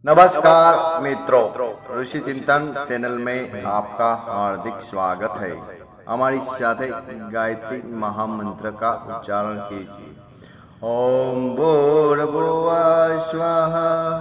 नमस्कार मित्रों, ऋषि चिंतन चैनल में आपका हार्दिक स्वागत है। हमारी साथ गायत्री महामंत्र का उच्चारण कीजिए। ओम भूर्भुवः स्वः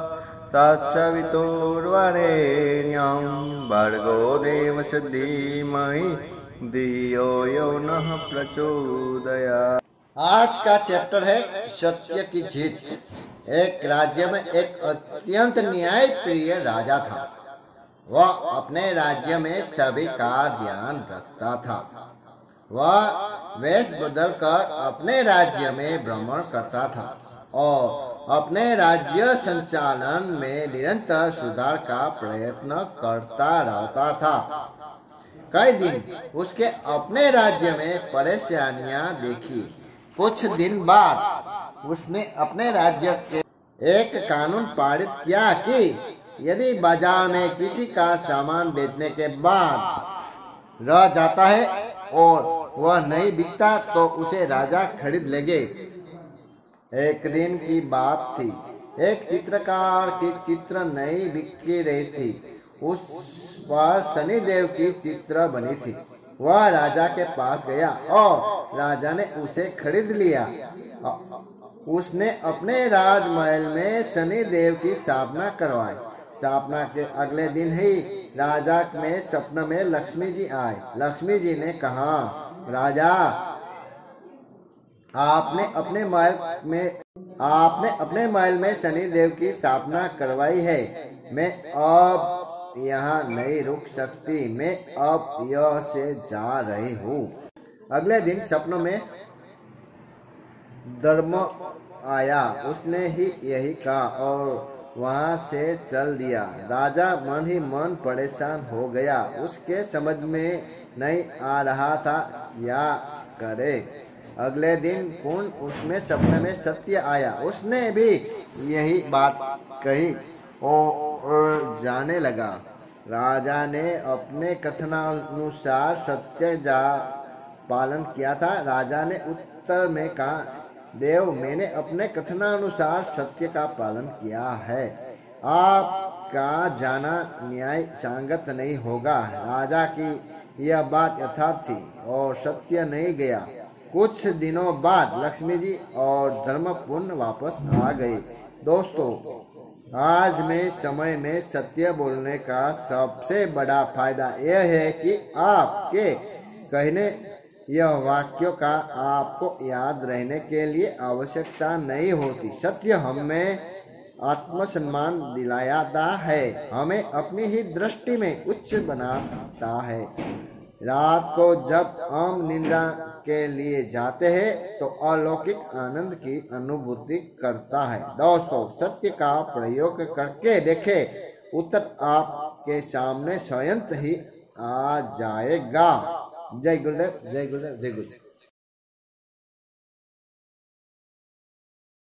तत्सवितुर्वरेण्यं भर्गो देवस्य धीमहि धियो यो नः प्रचोदयात्। आज का चैप्टर है सत्य की जीत। एक राज्य में एक अत्यंत न्यायप्रिय राजा था। वह अपने राज्य में सभी का ध्यान रखता था। वह वेश बदलकर अपने राज्य में भ्रमण करता था और अपने राज्य संचालन में निरंतर सुधार का प्रयत्न करता रहता था। कई दिन उसके अपने राज्य में परेशानियां देखी। कुछ दिन बाद उसने अपने राज्य के एक कानून पारित किया कि यदि बाजार में किसी का सामान बेचने के बाद रह जाता है और वह नहीं बिकता तो उसे राजा खरीद लेंगे। एक दिन की बात थी। एक चित्रकार की चित्र नहीं बिकी रही थी। उस पर शनिदेव की चित्र बनी थी। वह राजा के पास गया और राजा ने उसे खरीद लिया। उसने अपने राजमहल में शनिदेव की स्थापना करवाई। स्थापना के अगले दिन ही राजा में स्वप्न में लक्ष्मी जी आए। लक्ष्मी जी ने कहा, राजा, आपने अपने महल में शनिदेव की स्थापना करवाई है। मैं अब यहाँ नहीं रुक सकती। मैं अब यह से जा रही हूँ। अगले दिन सपनों में धर्म आया। उसने ही यही कहा और वहां से चल दिया। राजा मन ही मन परेशान हो गया। उसके समझ में नहीं आ रहा था क्या करे। अगले दिन पुनः उसमें सपने में सत्य आया। उसने भी यही बात कही और जाने लगा। राजा ने अपने कथनानुसार सत्य जा पालन किया था। राजा ने उत्तर में कहा, देव, मैंने अपने कथनानुसार सत्य का पालन किया है। आपका जाना न्याय संगत नहीं होगा। राजा की यह बात यथार्थ थी और सत्य नहीं गया। कुछ दिनों बाद लक्ष्मी जी और धर्मपूर्ण वापस आ गए। दोस्तों, आज में समय में सत्य बोलने का सबसे बड़ा फायदा यह है कि आपके कहने यह वाक्यों का आपको याद रहने के लिए आवश्यकता नहीं होती। सत्य हमें आत्मसम्मान दिलाता है, हमें अपनी ही दृष्टि में उच्च बनाता है। रात को जब हम निद्रा के लिए जाते हैं तो अलौकिक आनंद की अनुभूति करता है। दोस्तों, सत्य का प्रयोग करके देखें, उत्तर आपके सामने स्वयं ही आ जाएगा। जय गुरुदेव, जय गुरुदेव, जय गुरुदेव।